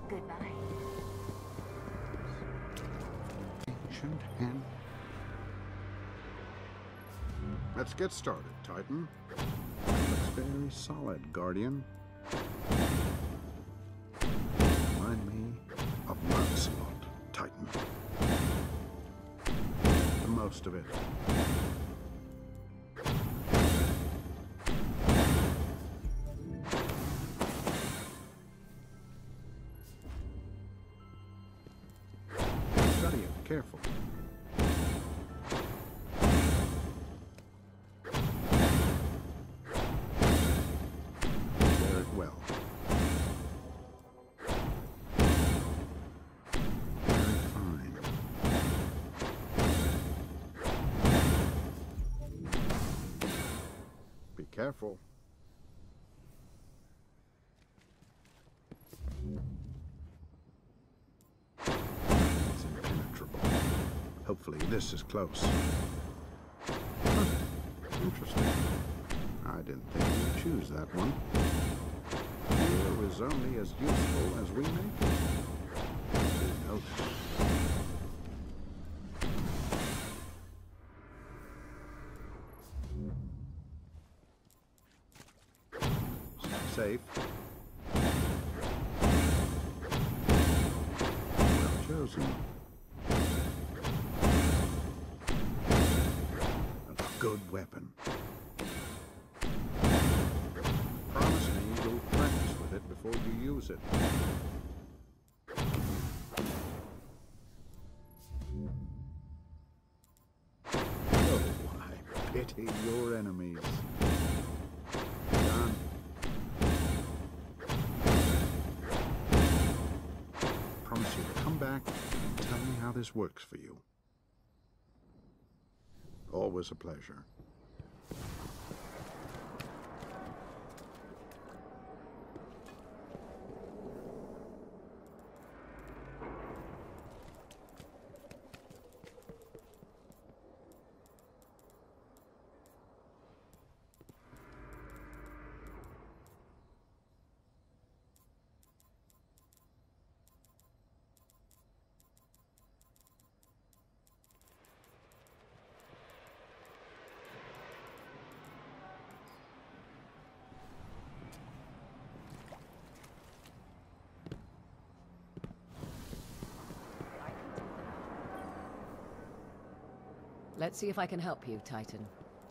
Goodbye. Ancient hand. Let's get started, Titan. Looks very solid, Guardian. Remind me of Lancelot, Titan. Make the most of it. Study it carefully. Wear it well. Very fine. Be careful. It's impenetrable. Hopefully this is close. Huh. Interesting. I didn't think you'd choose that one. Fear is only as useful as we make it. We know that. Stay safe. Well chosen. A good weapon. Promise me you'll practice with it before you use it. Oh, I pity your enemies. Done. Promise you to come back and tell me how this works for you. Always a pleasure. Let's see if I can help you, Titan.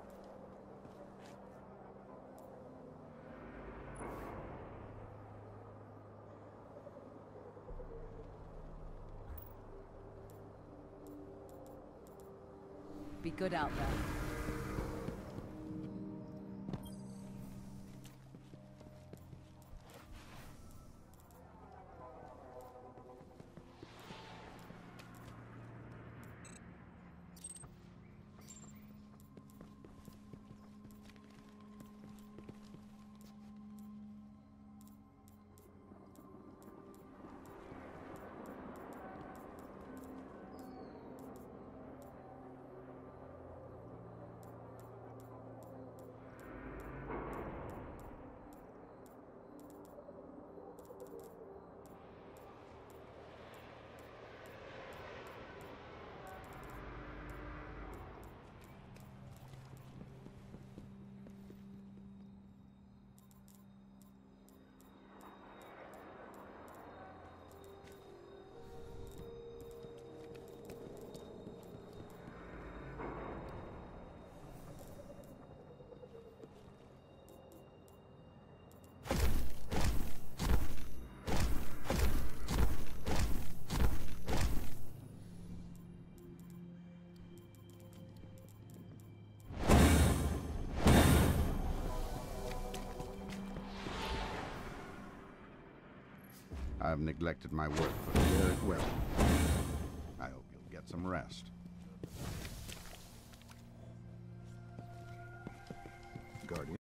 Be good out there. I've neglected my work, but share it well. I hope you'll get some rest. Guardian.